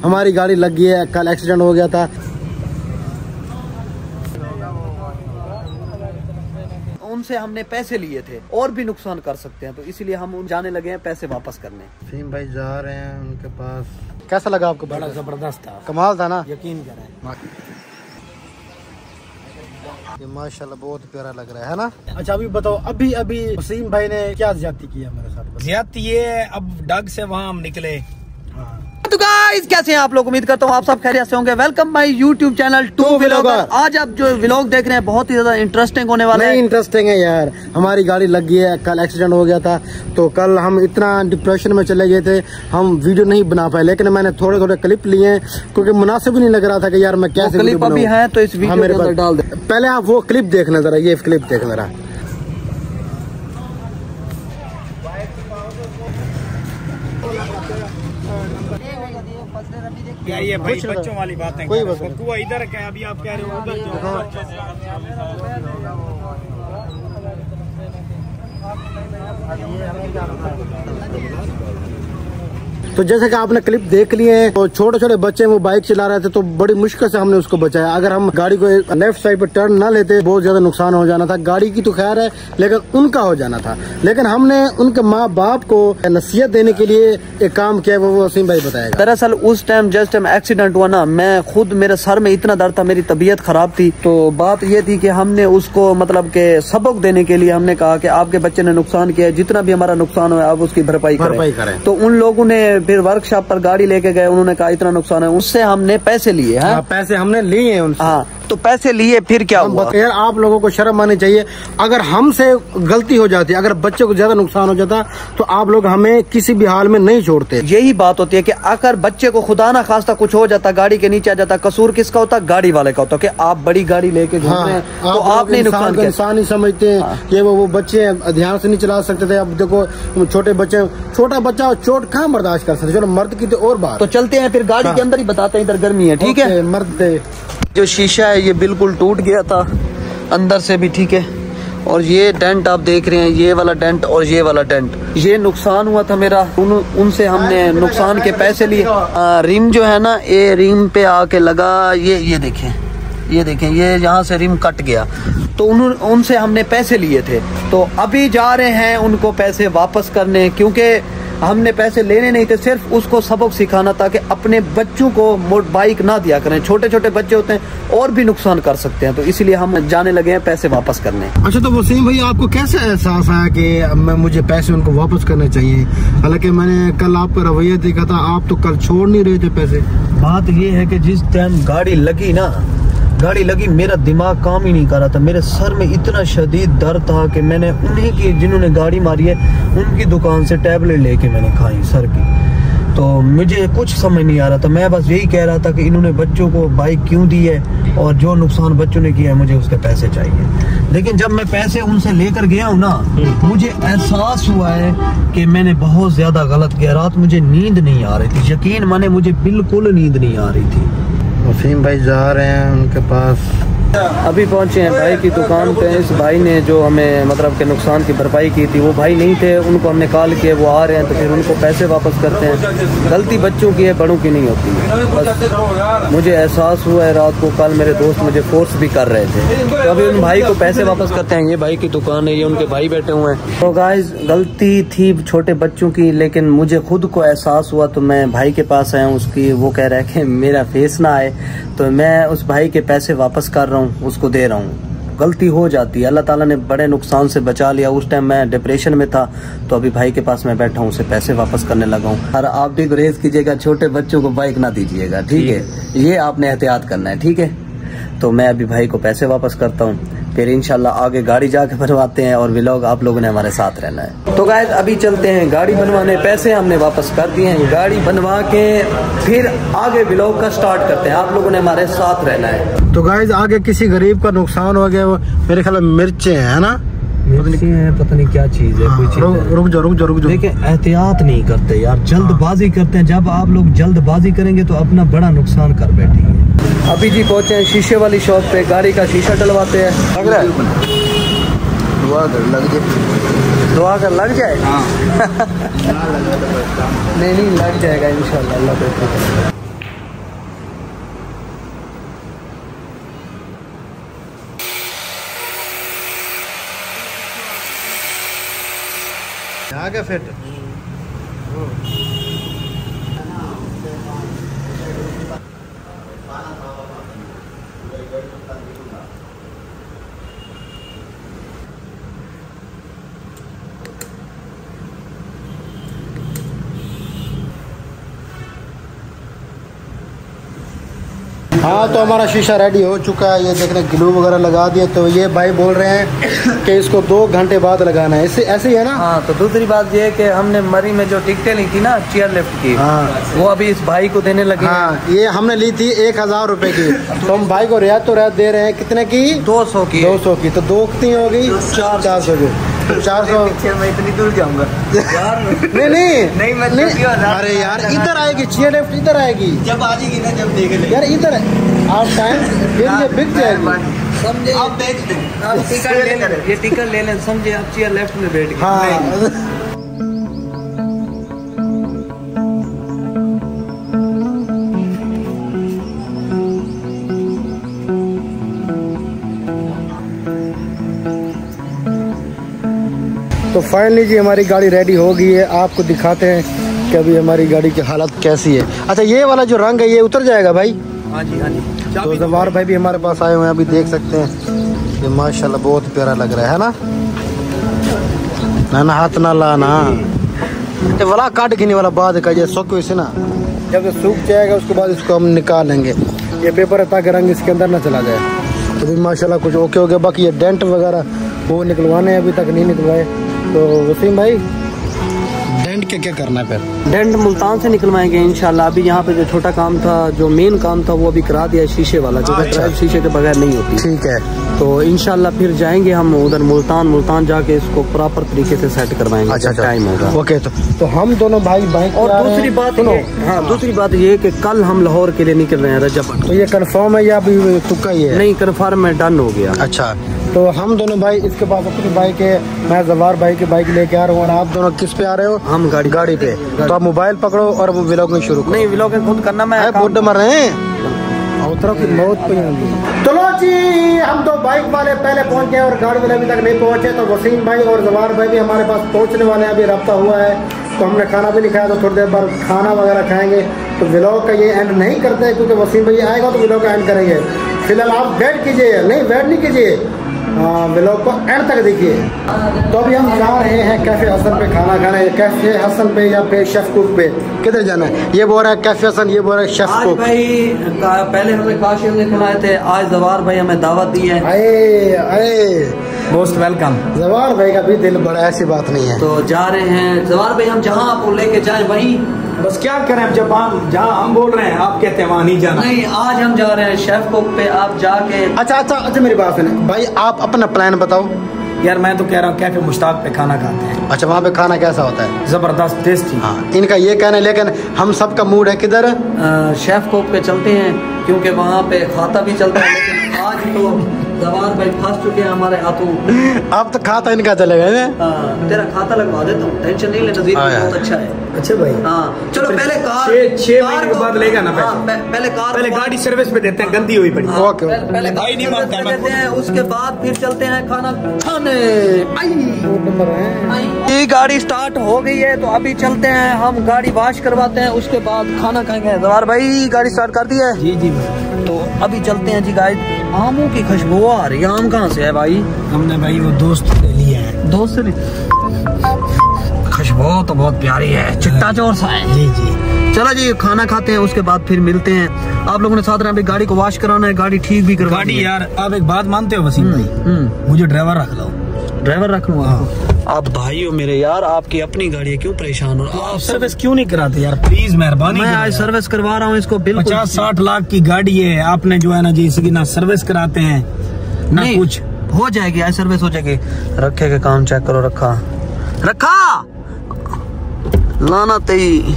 हमारी गाड़ी लग गई है, कल एक्सीडेंट हो गया था। उनसे हमने पैसे लिए थे और भी नुकसान कर सकते हैं, तो इसीलिए हम जाने लगे हैं पैसे वापस करने। फहीम भाई जा रहे हैं उनके पास। कैसा लगा आपको? बड़ा जबरदस्त था, कमाल था ना, यकीन करें। ये माशाल्लाह बहुत प्यारा लग रहा है ना। अच्छा अभी बताओ, अभी वसीम भाई ने क्या ज्यादती किया मेरे साथ? ज्यादती ये अब डग से वहाँ हम निकले। तो गाइस कैसे हैं आप लोग? उम्मीद करता हूँ आप सब खैरियत से होंगे। Welcome my YouTube channel to vlogger. आज आप जो व्लॉग देख रहे हैं बहुत ही ज्यादा इंटरेस्टिंग होने वाला है। इंटरेस्टिंग है यार, हमारी गाड़ी लग गई है, कल एक्सीडेंट हो गया था। तो कल हम इतना डिप्रेशन में चले गए थे, हम वीडियो नहीं बना पाए, लेकिन मैंने थोड़े थोड़े क्लिप लिए हैं क्योंकि मुनासिब नहीं लग रहा था कि यार मैं कैसे क्लिप अभी है तो इस वीडियो के अंदर डाल दे। पहले आप वो क्लिप देखना जरा, ये क्लिप देखना जरा। क्या ये भाई बच्चों वाली बातें? कोई बात नहीं। कुआ इधर क्या अभी आप कह रहे हो उधर तो जैसे कि आपने क्लिप देख लिए हैं, तो छोटे छोटे बच्चे वो बाइक चला रहे थे, तो बड़ी मुश्किल से हमने उसको बचाया। अगर हम गाड़ी को लेफ्ट साइड पर टर्न ना लेते बहुत ज्यादा नुकसान हो जाना था। गाड़ी की तो खैर है लेकिन उनका हो जाना था। लेकिन हमने उनके माँ बाप को नसीहत देने के लिए एक काम किया, वो वसीम भाई बताएगा। दरअसल उस टाइम जिस टाइम एक्सीडेंट हुआ ना, मैं खुद मेरे सर में इतना दर्द था, मेरी तबीयत खराब थी। तो बात ये थी कि हमने उसको मतलब के सबक देने के लिए हमने कहा कि आपके बच्चे ने नुकसान किया है, जितना भी हमारा नुकसान हुआ आप उसकी भरपाई करें। तो उन लोगों ने फिर वर्कशॉप पर गाड़ी लेके गए, उन्होंने कहा इतना नुकसान है, उससे हमने पैसे लिए हैं। पैसे हमने लिए हैं उनसे। हाँ तो पैसे लिए, फिर क्या हुआ? यार आप लोगों को शर्म आनी चाहिए। अगर हमसे गलती हो जाती, अगर बच्चे को ज्यादा नुकसान हो जाता, तो आप लोग हमें किसी भी हाल में नहीं छोड़ते। यही बात होती है कि अगर बच्चे को खुदा ना खास्ता कुछ हो जाता, गाड़ी के नीचे आ जाता, कसूर किसका होता? गाड़ी वाले का होता। कि आप बड़ी गाड़ी लेके घूम रहे हैं तो आपने नुकसान किया। इंसान ही समझते हैं कि वो बच्चे ध्यान से नहीं चला सकते थे। अब देखो छोटे बच्चे, छोटा बच्चा चोट कहाँ बर्दाश्त कर सकते? चलो मर्द की तो और बात। तो चलते हैं फिर गाड़ी के अंदर ही बताते हैं, इधर गर्मी है। ठीक है, मर्द जो शीशा है ये बिल्कुल टूट गया था अंदर से भी, ठीक है। और ये डेंट आप देख रहे हैं, ये वाला डेंट और ये वाला डेंट, ये नुकसान हुआ था मेरा। उनसे हमने नुकसान के पैसे लिए। रिम जो है ना, ये रिम पे आके लगा, ये देखें, ये देखें, ये यहाँ से रिम कट गया। तो उनसे हमने पैसे लिए थे, तो अभी जा रहे हैं उनको पैसे वापस करने, क्योंकि हमने पैसे लेने नहीं थे, सिर्फ उसको सबक सिखाना था कि अपने बच्चों को बाइक ना दिया करें। छोटे छोटे बच्चे होते हैं और भी नुकसान कर सकते हैं, तो इसलिए हम जाने लगे हैं पैसे वापस करने। अच्छा तो वसीम भाई आपको कैसे एहसास आया कि मुझे पैसे उनको वापस करने चाहिए? हालांकि मैंने कल आपका रवैया देखा था, आप तो कल छोड़ नहीं रहे थे पैसे। बात ये है कि जिस टाइम गाड़ी लगी मेरा दिमाग काम ही नहीं कर रहा था। मेरे सर में इतना शदीद दर्द था कि मैंने उन्हीं की, जिन्होंने गाड़ी मारी है, उनकी दुकान से टैबलेट लेके मैंने खाई सर की। तो मुझे कुछ समझ नहीं आ रहा था। मैं बस यही कह रहा था कि इन्होंने बच्चों को बाइक क्यों दी है और जो नुकसान बच्चों ने किया है मुझे उसके पैसे चाहिए। लेकिन जब मैं पैसे उनसे लेकर गया हूँ ना, मुझे एहसास हुआ है कि मैंने बहुत ज्यादा गलत किया। रात मुझे नींद नहीं आ रही थी, यकीन माने मुझे बिल्कुल नींद नहीं आ रही थी। वसीम भाई जा रहे हैं उनके पास। अभी पहुंचे हैं भाई की दुकान पे। इस भाई ने जो हमें मतलब के नुकसान की भरपाई की थी, वो भाई नहीं थे, उनको हमने कॉल किया, वो आ रहे हैं, तो फिर उनको पैसे वापस करते हैं। गलती बच्चों की है, बड़ों की नहीं होती है। बस मुझे एहसास हुआ है रात को, कल मेरे दोस्त मुझे फोर्स भी कर रहे थे, तो अभी उन भाई को पैसे वापस करते हैं। ये भाई की दुकान है, ये उनके भाई बैठे हुए हैं। तो गाइस गलती थी छोटे बच्चों की, लेकिन मुझे खुद को एहसास हुआ, तो मैं भाई के पास आया हूँ। उसकी वो कह रहा है कि मेरा फेस ना आए, तो मैं उस भाई के पैसे वापस कर रहा हूँ, उसको दे रहा हूँ। गलती हो जाती है, अल्लाह ताला ने बड़े नुकसान से बचा लिया। उस टाइम मैं डिप्रेशन में था, तो अभी भाई के पास मैं बैठा हूँ, उसे पैसे वापस करने लगा हूँ। और आप भी गुरेज कीजिएगा, छोटे बच्चों को बाइक ना दीजिएगा, ठीक है? ये आपने एहतियात करना है, ठीक है? तो मैं अभी भाई को पैसे वापस करता हूँ, फिर इंशाल्लाह आगे गाड़ी जाके बनवाते हैं और व्लॉग आप लोगों ने हमारे साथ रहना है। तो गाइस अभी चलते हैं गाड़ी बनवाने, पैसे हमने वापस कर दिए हैं। गाड़ी बनवा के फिर आगे व्लॉग का स्टार्ट करते हैं, आप लोगों ने हमारे साथ रहना है। तो गाइस आगे किसी गरीब का नुकसान हो गया, मेरे ख्याल में मिर्चें है ना, पता नहीं क्या चीज है, कोई चीज। रुक जाओ। देखिए एहतियात नहीं करते यार, जल्दबाजी करते हैं। जब आप लोग जल्दबाजी करेंगे तो अपना बड़ा नुकसान कर बैठेंगे। अभी जी पहुंचे हैं शीशे वाली शॉप पे, गाड़ी का शीशा डलवाते हैं। दुआ कर लग जाए। नहीं लग जाएगा इंशाल्लाह, अल्लाह। आ गया फिट। हाँ तो हमारा शीशा रेडी हो चुका है, ये देखने ग्लू वगैरह लगा दिए। तो ये भाई बोल रहे हैं कि इसको 2 घंटे बाद लगाना है, इससे ऐसे ही है ना। हाँ तो दूसरी बात ये है कि हमने मरी में जो टिकटें ली थी ना चेयर लिफ्ट की, हाँ वो अभी इस भाई को देने लगे। हाँ ये हमने ली थी 1000 रुपए की, तो हम भाई को रियायत तो रियायत दे रहे हैं। कितने की? 200 की। 200 की, तो 2 कितनी होगी? 400 की। 400 मैं इतनी दूर जाऊंगा यार। नहीं मैं अरे यार इधर आएगी चेयर लिफ्ट, इधर आएगी जब आ जाएगी ना, जब देख ले यार इधर आप टाइम फिर ये बिक जाएगी। समझे आप देख लें, आप टिकट ले लें, ये टिकट ले लें, समझे आप चेयर लेफ्ट में बैठ गए। हाँ तो फाइनली जी हमारी गाड़ी रेडी हो गई है। आपको दिखाते हैं कि अभी हमारी गाड़ी की हालत कैसी है। अच्छा ये वाला जो रंग है ये उतर जाएगा भाई? हाँ जी हाँ जी। तो जवार भाई भी हमारे पास आए हुए हैं, अभी देख सकते हैं। ये माशाल्लाह बहुत प्यारा लग रहा है ना। ना हाथ ना लाना, ये वाला काट गिनी वाला बाद का ये सूख से ना, जब ये सूख जाएगा उसके बाद इसको हम निकाल लेंगे। ये पेपर है ताकि रंग इसके अंदर ना चला जाए। तो भी माशाल्लाह कुछ ओके हो गया। बाकी ये डेंट वगैरह वो निकलवाने अभी तक नहीं निकलवाए। तो वसीम भाई डेंट क्या क्या करना है फिर? डेंट मुल्तान से निकलवाएंगे इंशाल्लाह। अभी यहाँ पे जो छोटा काम था, जो मेन काम था, वो अभी करा दिया शीशे वाला, जो ड्राइव शीशे के बगैर नहीं होती। ठीक है। तो इंशाल्लाह फिर जाएंगे हम उधर मुल्तान जाके इसको प्रॉपर तरीके से सेट करवाएंगे। अच्छा टाइम होगा। ओके तो हम दोनों भाई बाइक। और दूसरी बात दूसरी बात ये कि कल हम लाहौर के लिए निकल रहे हैं रजब। तो ये कंफर्म है या अभी तुक्का ही है? नहीं कंफर्म है, डन हो गया। अच्छा तो हम दोनों भाई इसके पास अपनी बाइक है, मैं जवार भाई की बाइक लेके आ रहा हूँ और आप दोनों किस पे आ रहे हो? हम गाड़ी पे। तो आप मोबाइल पकड़ो और वो व्लॉगिंग शुरू करो। नहीं व्लॉगिंग खुद करना, मैं बुढ़ मर रहे हैं उतरों की मौत पे। चलो जी हम तो बाइक वाले पहले पहुंच गए और गाड़ी वाले अभी तक नहीं पहुंचे। तो वसीम भाई और जवार भाई भी हमारे पास पहुंचने वाले हैं, अभी रब्ता हुआ है। तो हमने खाना भी नहीं खाया, तो थोड़ी देर बाद खाना वगैरह खाएंगे। तो व्लॉग का ये एंड नहीं करते हैं क्योंकि वसीम भाई आएगा तो व्लॉग का एंड करेंगे। फिलहाल आप वेट कीजिए, नहीं वेट नहीं कीजिए, व्लॉग को एंड तक देखिए। तो अभी हम जा रहे हैं कैफे हसन पे खाना खाने। कैफे हसन पे या फिर शेफ कुक पे, किधर जाना है? ये बोल रहा है कैफे हसन, ये बोल रहा है शेफ कुक। भाई पहले हमें काशिम ने खिलाए थे, आज जवार भाई हमें दावत दी है। आए मोस्ट वेलकम। जवार भाई का भी दिल बड़ा, ऐसी बात नहीं है। तो जा रहे हैं जवार भाई, हम जहाँ आपको लेके जाए वहीं। बस क्या करें, जब हम जहाँ हम बोल रहे हैं आप कहते हैं वहाँ नहीं जाना। नहीं आज हम जा रहे हैं शेफ कुक पे, आप जाके। अच्छा मेरी बात सुने भाई, आप अपना प्लान बताओ। यार मैं तो कह रहा हूँ कैफे मुश्ताक पे खाना खाते हैं। अच्छा वहाँ पे खाना कैसा होता है? जबरदस्त टेस्टी। हाँ इनका ये कहना है, लेकिन हम सबका मूड है किधर? शेफ कुक पे चलते हैं क्योंकि वहाँ पे खाता भी चलता है। लेकिन आज तो जवार भाई फंस चुके हैं हमारे हाथों। अब तो खाता इनका चलेगा तेरा खाता लगवा देता हूँ, टेंशन नहीं ले, नज़ीर बहुत अच्छा है। अच्छा भाई हाँ चलो पहले कार 6 महीने के बाद लेगा ना पैसे। पहले गाड़ी सर्विस पे देते हैं, गंदी हुई पड़ी। ओके पहले गाड़ी नहीं मांगता देते हैं, उसके बाद फिर चलते हैं खाना खाने। ये गाड़ी स्टार्ट हो गई है तो अभी चलते हैं, हम गाड़ी वॉश करवाते हैं, उसके बाद खाना खाएंगे। जवार भाई गाड़ी स्टार्ट कर दी है? जी जी। तो अभी चलते हैं जी। गाइस आमों की खुशबू आ रही है। आम कहाँ से है भाई? हमने भाई वो दोस्त से लिया है। दोस्त से? खुशबू तो बहुत प्यारी है, चिट्टा चोर सा है। जी जी। चलो जी खाना खाते हैं, उसके बाद फिर मिलते हैं। आप लोगों ने साथ में अभी गाड़ी को वॉश कराना है, गाड़ी ठीक भी करवानी है। गाड़ी यार आप एक बात मानते हो वसीम भाई, मुझे ड्राइवर रख लो। ड्राइवर रख लूँ? आप भाई हो मेरे यार, आपकी अपनी गाड़ी है, क्यों परेशान हो? आप सर्विस क्यों नहीं कराते यार, प्लीज मेहरबानी। मैं आज सर्विस करवा रहा हूँ इसको। बिल्कुल 50-60 लाख की गाड़ी है, आपने जो है ना जी इसकी ना सर्विस कराते हैं ना कुछ। हो जाएगी आज सर्विस हो जाएगी। रखे के काम चेक करो, रखा लाना तई।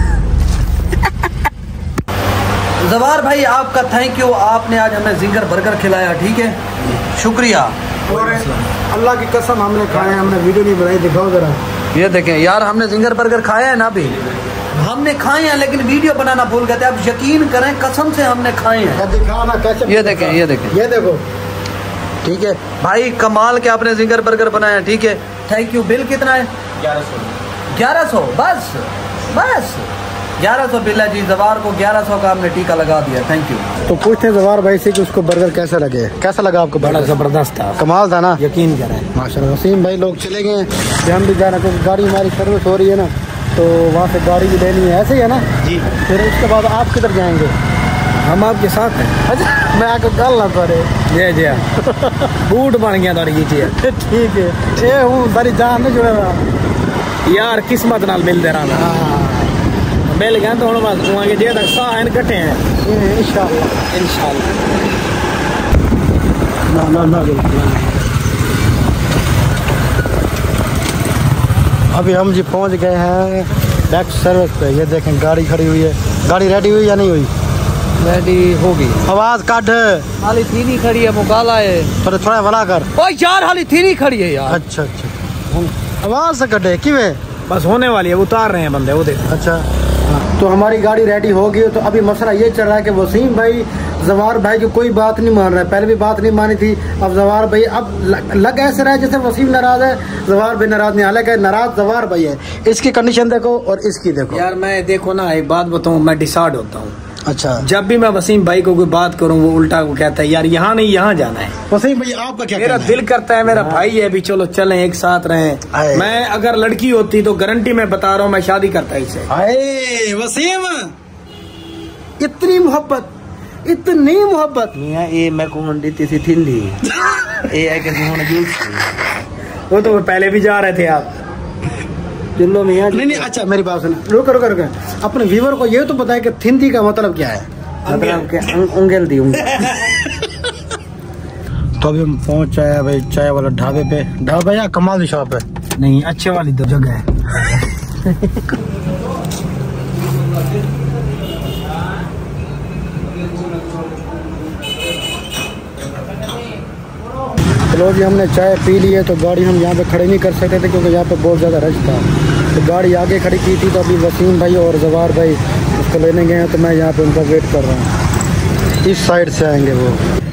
जवार भाई आपका थैंक यू, आपने आज हमें जिंगर बर्गर खिलाया। ठीक है शुक्रिया। और अल्लाह की कसम हमने खाए, हमने वीडियो नहीं बनाई, दिखाओ जरा। ये देखें यार, हमने जिंगर बर्गर खाया है ना, अभी हमने खाए हैं लेकिन वीडियो बनाना भूल गए थे। आप यकीन करें कसम से हमने खाए हैं। दिखाओ ना कैसे। ये देखें ये देखो। ठीक है भाई कमाल के आपने जिंगर बर्गर बनाया। ठीक है थैंक यू। बिल कितना है? 1100। 1100 बस 1100 बिल्ला जी। जवार को 1100 का हमने टीका लगा दिया। Thank you. तो पूछते हैं जवार भाई से कि उसको बर्गर कैसा लगे, कैसा लगा आपको? बड़ा जबरदस्त था, कमाल था ना, यकीन करें। माशाल्लाह। वसीम भाई लोग चले गए हैं, हम भी जाना क्योंकि गाड़ी हमारी सर्विस हो रही है ना, तो वहाँ से गाड़ी भी लेनी है, ऐसे ही है ना जी। फिर उसके बाद आप किधर जाएंगे? हम आपके साथ हैं। अच्छा, मैं आपको कल ना करे जी बूट बन गया थोड़ी जी। ठीक है, ये हूँ सारी जान नहीं जुड़े रहा यार, किस्मत नाल मिलते रहा, मिल गया तो हम आगे जे तक साह कटे हैं इंशाल्लाह। अभी हम जी पहुंच गए हैं बैक सर्विस पे। ये देखें गाड़ी खड़ी हुई है। गाड़ी रेडी हुई या नहीं हुई? रेडी होगी। आवाज काट, हाली थीनी खड़ी है, मुकाला है, थोड़ा वाला कर। ओ यार हाली थीनी खड़ी है यार। अच्छा, आवाज से कटे कि वे बस होने वाली है, उतार रहे हैं बंदे वो देख। अच्छा, तो हमारी गाड़ी रेडी हो गई। तो अभी मसला ये चल रहा है कि वसीम भाई जवार भाई की कोई बात नहीं मान रहा है। पहले भी बात नहीं मानी थी, अब जवार भाई अब लग ऐसे रहा है जैसे वसीम नाराज है, जवार भाई नाराज नहीं। हालांकि नाराज जवार भाई है। इसकी कंडीशन देखो और इसकी देखो यार। मैं देखो ना, एक बात बताऊं, मैं डिसाइड होता हूँ। अच्छा, जब भी मैं वसीम भाई को कोई बात करूं वो उल्टा को कहता है यार यहाँ नहीं यहाँ जाना है। वसीम भाई आपका क्या मेरा दिल करता है, मेरा भाई है भी, चलो चलें एक साथ रहें। मैं अगर लड़की होती तो गारंटी मैं बता रहा हूँ मैं शादी करता इससे। वसीम, इतनी मोहब्बत, इतनी मोहब्बत ये मैं को दी सी थिंदी ये है कि वो तो पहले भी जा रहे थे आप। चलो मियां नहीं। अच्छा मेरी बात सुन, रुको अपने व्यूवर को ये तो बताए कि थिंदी का मतलब क्या है? मतलब के उंगल दी उंगल। तो अभी हम पहुंच आए भाई चाय वाला ढाबे पे। ढाबा या कमाल की शॉप है? नहीं, अच्छे वाली तो जगह है। चलो जी, हमने चाय पी ली है। तो गाड़ी हम यहाँ पे खड़े नहीं कर सकते थे क्योंकि यहाँ पे बहुत ज़्यादा रश था। तो गाड़ी आगे खड़ी की थी। तो अभी वसीम भाई और जवार भाई उसको लेने गए हैं। तो मैं यहाँ पे उनका वेट कर रहा हूँ। इस साइड से आएंगे वो।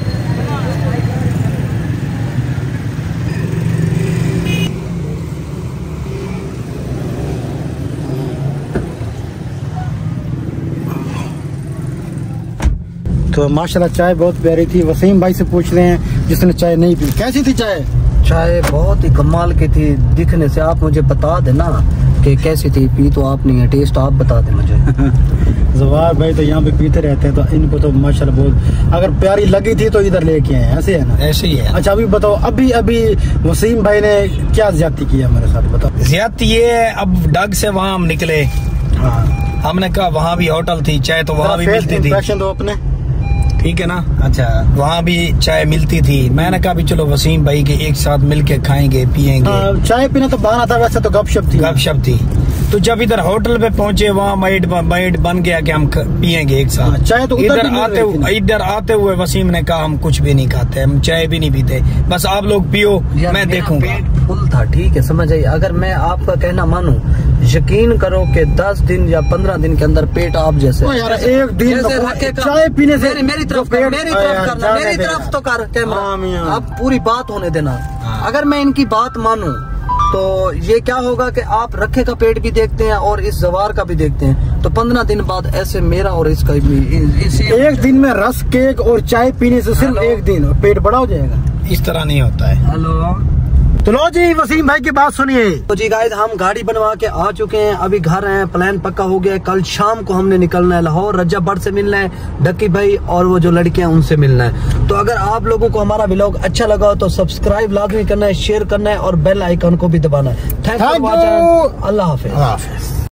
तो माशाल्लाह चाय बहुत प्यारी थी। वसीम भाई से पूछ रहे हैं जिसने चाय नहीं पी, कैसी थी चाय? चाय बहुत ही कमाल की थी दिखने से। आप मुझे बता देना कि कैसी थी। पी तो आप नहीं है, टेस्ट आप बता दें मुझे। जवार भाई तो यहाँ पे पीते रहते हैं, तो इनको तो माशाल्लाह बहुत अगर प्यारी लगी थी तो इधर लेके आए, ऐसे है ना? ऐसे ही है। अच्छा अभी बताओ, अभी वसीम भाई ने क्या ज्यादती की है हमारे साथ, बताओ। ज्यादती ये है, अब डग से वहाँ हम निकले। हाँ, हमने कहा वहाँ भी होटल थी, चाय तो वहाँ भी मिलती थी। इंप्रेशन दो अपने, ठीक है ना? अच्छा, वहाँ भी चाय मिलती थी। मैंने कहा भी चलो वसीम भाई के एक साथ मिलके खाएंगे पियेंगे। चाय पीना तो बहाना था, वैसे तो गपशप थी। तो जब इधर होटल पे पहुंचे वहाँ माइट बन गया कि हम पियेंगे एक साथ। चाय तो इधर आते हुए वसीम ने कहा हम कुछ भी नहीं खाते, हम चाय भी नहीं पीते, बस आप लोग पियो, मैं देखूंगा। पेट फुल था, ठीक है, समझ आई। अगर मैं आपका कहना मानूं, यकीन करो कि 10 दिन या 15 दिन के अंदर पेट आप जैसे यार एक दिन चाय पीने से मेरी तरफ करना, मेरी तरफ तो कर कैमरा, अब पूरी बात होने देना। अगर मैं इनकी बात मानूं तो ये क्या होगा कि आप रखे का पेट भी देखते हैं और इस जवार का भी देखते हैं। तो 15 दिन बाद ऐसे मेरा और इसका भी एक दिन में रस केक और चाय पीने से सिर्फ एक दिन पेट बड़ा हो जाएगा। इस तरह नहीं होता है। हेलो, तो लो जी वसीम भाई की बात सुनिए। तो जी गाइस, हम गाड़ी बनवा के आ चुके हैं, अभी घर हैं, प्लान पक्का हो गया है। कल शाम को हमने निकलना है लाहौर, रज्जा भट्ट से मिलना है, डक्की भाई और वो जो लड़कियां उनसे मिलना है। तो अगर आप लोगों को हमारा व्लॉग अच्छा लगा हो तो सब्सक्राइब लाजमी करना है, शेयर करना है और बेल आइकन को भी दबाना है। Thank you for watching. अल्लाह हाफिज।